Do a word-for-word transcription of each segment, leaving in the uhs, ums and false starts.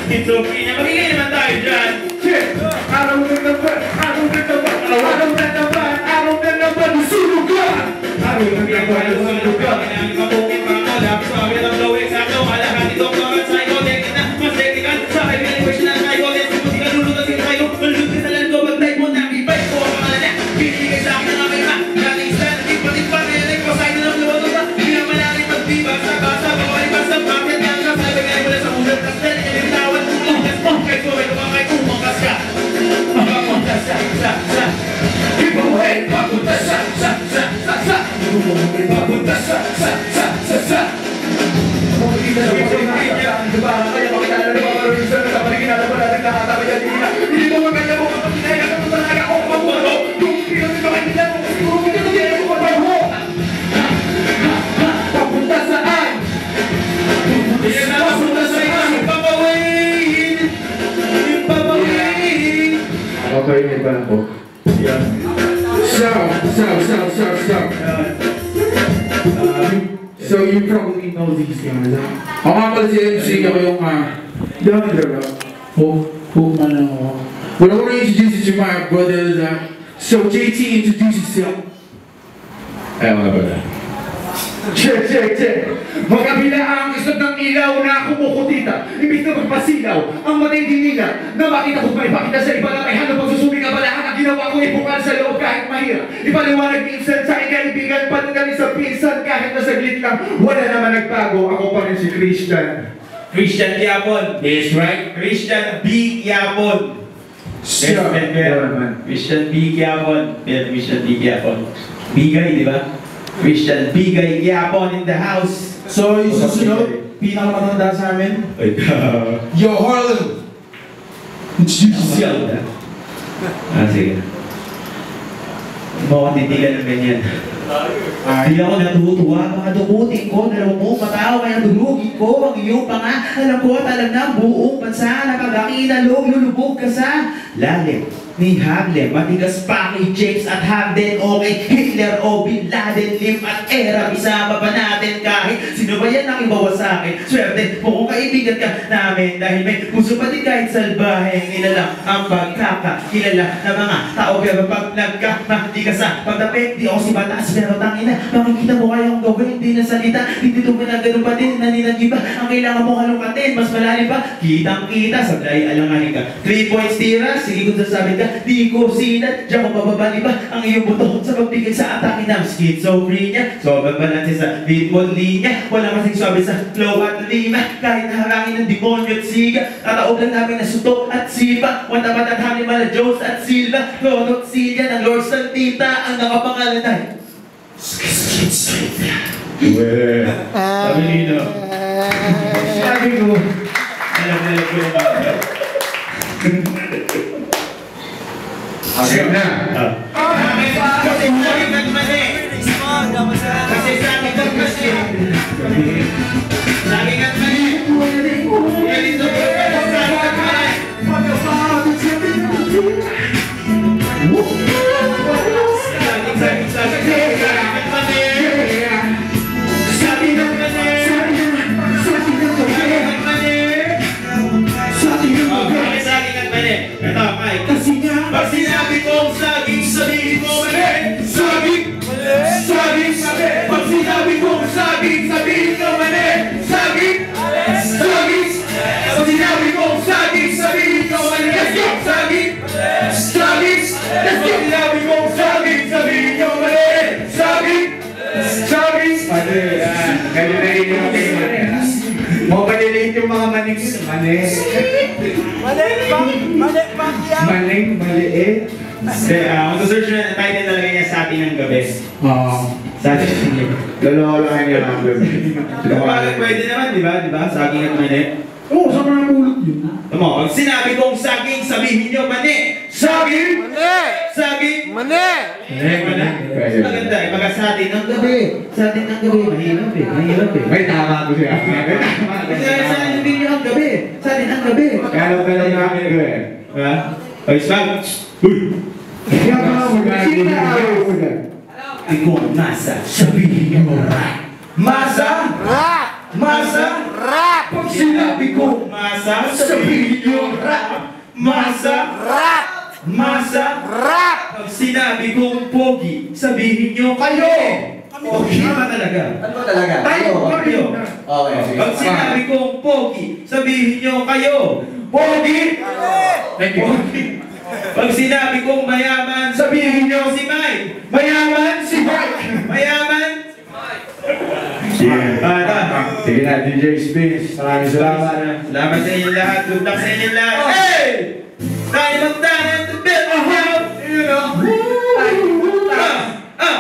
schizophrenia. Magigay naman tayo dyan. Araw na naman, araw na naman, araw na naman, araw na naman, sunugan! Araw na naman, sunugan! Kailangan mabukit mga mola, sabi ng blowing sa akin, malakan itong mga psychotic na mas technical. Sa akin, evaluation ng psychotic, puti ka lulutas yung psycho, malulutin sa land ko, mag-type mo na, i-bite ko ang pangalan niya. Binibigay sa akin ng aming ma, galing sa nagtipa-tipa, nilay ko sa inyo ng luwato na, pinamalangin magdiba sa basa, bawali pa sa bakit nga nga, sabi nga mula sa ulat, tas na nilay tawad, umungas mo, kahit ko, may kumangay, umungas ka. Papunta sa, sa, sa, ibuhay, papunta sa, sa, sa, sa, sa, ibuhay, papunta sa, sa, sa, sa, sa. Hindi na naman sa mga diba? Kaya makilala na mga maroon sa napaligin na naman natin nakatabi yan din na hindi mo maganda mo kapag pinaya ka naman talaga ako magwalo kung pinag ka kanila mo siguro mo kasi hindi mo magwalo papunta saan? Papunta saan? Ipapawin! Ipapawin! Okay, may ba ako? Yan. Stop, stop, stop, stop, stop. So you probably know these guys, huh? Ako nga pala si M C, ako yung ah, dami talaga. Hook, hook man lang ako. Well, I want to introduce you to my brothers. Uh, so J T, introduce yourself. Ay, mga brother. Check, check, check. Magkabila ang isot ng ilaw na kumukutita. Ibig na magpasilaw ang matindi nila na makita ko pa ipakita sa iba na may hanap pagsusumi ka ba lahat ang ginawa ko ipukal sa loob kahit mahirap. Ipaliwanag minsan sa ikaibigan panagaling sa pinsan kahit na saglit lang. Wala naman nagbago. Ako pa rin si Christian. Christian Yapon. Yes, right? Christian B. Yapon. Sure. Christian B. Yapon. Christian B. Yapon. Bigay, di ba? Christian Bigay Yapon in the house. So, yung susunod, pinakamatanda sa amin. Yo, Harlem! Introduce yourself. Ah, sige. Mukhang titigan ng ganyan. Hindi ako natutuwa, mga dukutin ko, dalawa mo, pataw, kaya dulugin ko, ang iyong panga, alam ko, talag na buong bansa, nakagakilalo, lulubog ka sa lalim ni Hamlin, matigas pa kay James at Hamden, okay, Hitler o Bin Laden, Lim at Era, isama pa natin kahit sino ba yan ang ibawa sa akin, swerte mo kung kaibigan ka namin, dahil may puso pa din kahit salbahe, kilala ang pagkakakilala ng mga tao, pero pag nagkamahdi ka sa pagdapit, di ako si Batas, pero tangina, makikita mo kayong gawin, hindi na salita, hindi ito pinagano pa din, naninag-iba, ang kailangan mo halukatin, mas malalim pa, kitang-kita, sablay alanganin ka, three points tira, sige kung sasabihin ka, di ko sinad, diyan ko mababali ba ang iyong buto sa pagbigay sa atake ng schizophrenia, sobrang balanse sa ritmo linya, wala masing sabi sa flow at lima, kahit naharangin ng demonyo at siga, tataog lang namin na sutok at sipa, wala naman at hangin mala Jones at Silva, Lord at Silya ng Lord ng Tita, ang nakapangalan ay schizophrenia. Sabi nino, sabi ko, alam na lang ko yung mga Asin na. Kasi sa akin nagmali. Kasi sa akin nagmali. Sa akin nagmali. Ganito ko pero sa akin nagmali. Sa akin nagmali. Ito, Mike. Pag sinabi kong saging, sabihin mo mali. Saging! Saging! Pag sinabi kong saging, sabihin mo mali. Saging! Saging! Pag sinabi kong saging, sabihin mo mali. Saging! Saging! Pag sinabi kong saging, sabihin mo mali. Saging! Saging! Mali, yan. Ganyan na rin yung ating mali. Mo maliliit yung mga maning mali. Mali, bang, mali, bang yan. Maling, maliit. Kasi, ah, mag-search na yung title talaga niya sa atin ng gabi. Oo. Sa atin ng gabi. Lolo-lolohan niya ang gabi. Kapag pwede naman, di ba? Di ba? Saging at mani. Oo, saan mo namulot yun? Tama, pag sinabi kong saging, sabihin nyo mani. Saging! Mali! Saging! Mali! Eh, wala. Mas maganda eh. Pagka sa atin ng gabi. Sa atin ng gabi. Mahirap eh. Mahirap eh. May tama ko siya. May tama. Kasi sa atin ng ang gabi. Sa atin ang gabi. Kaya ka lang namin gawin. Diba? Ay, swag. Uy! Kaya ka lang mag-sina. Ikaw ang nasa. Sabihin mo ra. Masa! Ra! Masarap! Pag sinabi ko masarap, sabihin nyo rap. Masarap! Masarap! Pag sinabi kong pogi, sabihin nyo kayo. Pogi ba talaga? Ano ba talaga? Tayo, kayo. Okay. Pag sinabi kong pogi, sabihin nyo kayo. Pogi! Thank you. Pogi! Pag sinabi kong mayaman, sabihin nyo si Mike. Mayaman si Mike. Mayaman si Mike. Ah, Sige na, D J Spins. Maraming salamat. salamat sa inyo lahat. Good luck sa inyo lahat. Hey! Tayo magtanan to build a house. You know? Ah! Ah!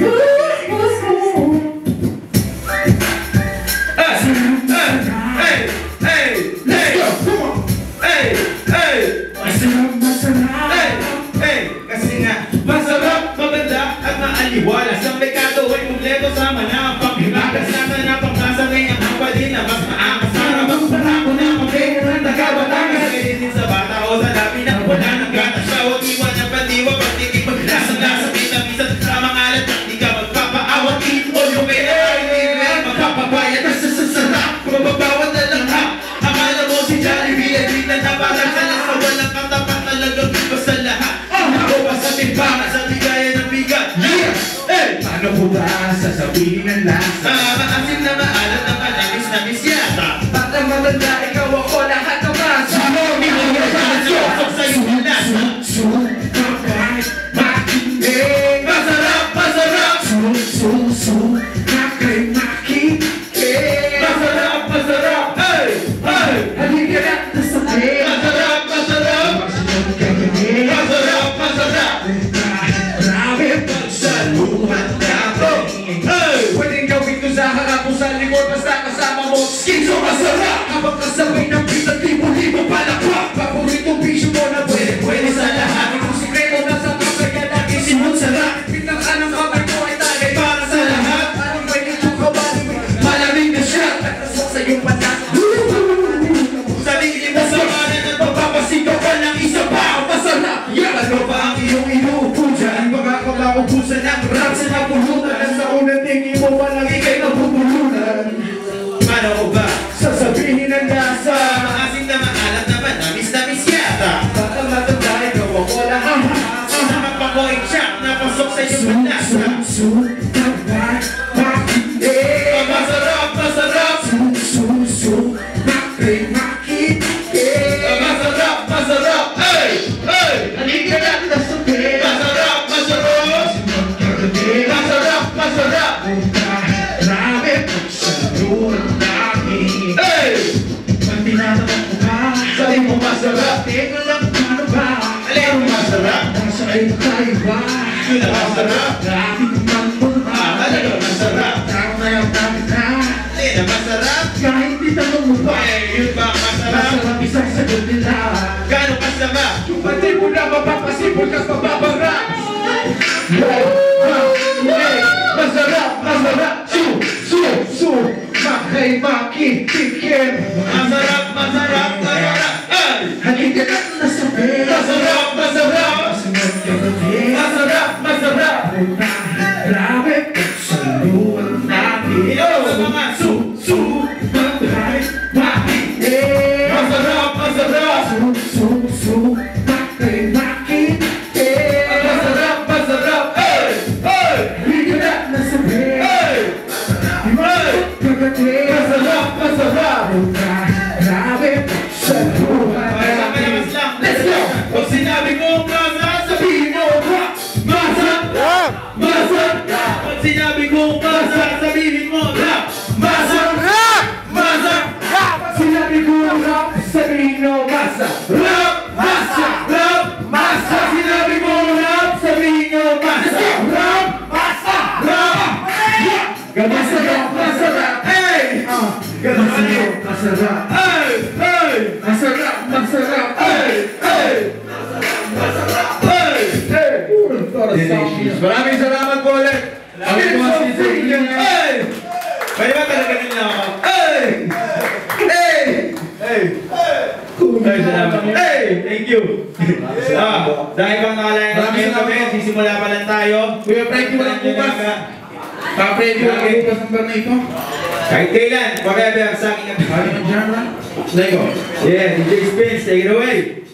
Ah! Ah! Hey! Hey! Hey! Hey! Hey! Masarap, masarap. Hey! Hey! Kasi nga, masarap, maganda, at maaliwala. Sa pekado ay kumpleto, sama na ang panghimagas. Nasa na pangkasangay ang kapali na mas maakas. Para mas marako na pagkaya ng taga-Batangas. Pwede din sa bata o sa labi na wala ng gata. Siya huwag iwan ng pandiwa, pagtiging maglasang-lasa. Pinamisan sa mga alat, di ka magpapaawat. Eat all yung kaya ay hindi magpapabayad. Nasa sasarap, kumababawat na lang ha. Akala mo si Jollibee ay di na naparang sa nasa walang katapat talagang iba sa lahat. Ako pa sa timbangan, sa bigaya ng bigat. Yeah! Hey! Paano ko ba sasabihin ang lasa? Ah, maasim na maalat na manamis na misyata. Bata matanda, ikaw ako lahat ng masa. Sino minumabasyo kung sa'yo ang lasa? Kapag makinig. Masarap, masarap! Su, su, su, nakay makinig. Masarap, masarap! Hey! Hey! Halika na nasabihin. Masarap, masarap! Masunod ka gabi. Masarap, masarap! Grabe pagsaluhan natin. Hey! Pwedeng gawin ko sa harap o sa likod, basta kasama mo. Skinso masarap! Habang kasabay ng pita, libo-libo palakpak. Paboritong bisyo mo na pwede, pwede sa lahat. Itong sikreto na sa kapaya lagi simot sarap. Pitang anong kamay ko ay tagay para sa lahat. Anong pwede kong kabali, malamig na siya. Tatasok sa iyong patas. Sarili mo sa kanan at magpapasigaw ka ng isa pa. Masarap! Yeah! Ano ba ang iyong inuupo dyan? Baka ka maubusan ng rap sa napulutan. Sa unang tingin mo palang ikay napupulunan. Ano ko ba? Sasabihin ang lasa. Maasim na maalat na manamis na misyata. Baka matanda, ikaw ako lahat. Sa magpapoing siya, napasok sa iyong panasa. Su, kapag makinig. Masarap, masarap! Su, su, su, nakay makinig. Masarap, masarap! Hey! Hey! Halika na nasabihin. Masarap, masarap! Masunod ka gabi. Masarap, masarap! Grabe pagsaluhan natin. Hey! Pag tinatanong ko ba, Sabi mo masarap! teka lang paano ba? Alin ang masarap? Nasa ay tayo ba? Yun ang masarap! Grabe naman mo ba? Ah, talaga masarap! Tao na yung dami na. Alin ang masarap? Kahit di tanong mo ba? Hey, yun ba ang masarap? Masarap isang sagot nila. Gano'ng kasama? Yung pati mo na mapapasipol kas mababara. Masarap, masarap, su, su, su, makay makitikim. Masarap, masarap, masarap! Hey! Halika na nasabihin. Masarap, masarap! Masunod ka gabi. Masarap, masarap! Grabe pagsaluhan natin. Ito sa mga su, su! Makay makinig. Masarap, masarap! Su, su, su, makay makinig. Masarap, masarap! Hey! Hey! Halika na nasabihin. Hey! Hey! Kagabi. Masarap, masarap! Grabe pagsaluhan Okay, sama natin. naman sila. Let's go! Pag sinabi ko masa, sabihin mo rap! Masa! Masa! Pag sinabi ko masa, sabihin mo rap! Masa! Masa! Sinabi ko rap, sabihin mo masa. Rap! Masa! Rap! Masa! Sinabi ko rap, sabihin mo masa! Rap! Masa! Rap! Masarap, masarap. Hey! Masarap, masarap. Hey! Hey! Masarap, masarap. Hey! Hey! Hey! Hey! Purong para sa akin. Maraming salamat po ulit. Sabi ko si Zayden. Hey! Pwede ba talaga nila ako? Hey! Hey! Hey! Hey, salamat. Hey! Thank you! Ah, dahil bang nakalayan na Maraming ngayon kami, salamat. sisimula pa lang tayo. Kuya Frankie, walang bukas. Pa-Freddy, walang bukas ang bar na ito. Kahit kailan, forever sa aking Ano yung genre? Lego. Yeah, D J Spence, take it away.